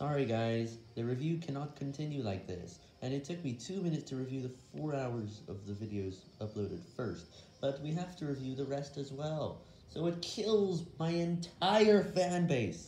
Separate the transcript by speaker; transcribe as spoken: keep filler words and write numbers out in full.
Speaker 1: Sorry guys, the review cannot continue like this, and it took me two minutes to review the four hours of the videos uploaded first, but we have to review the rest as well, so it kills my entire fan base.